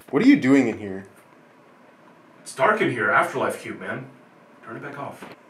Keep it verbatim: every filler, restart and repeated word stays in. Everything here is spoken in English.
What are you doing in here? It's dark in here. Afterlife cube, man. Turn it back off.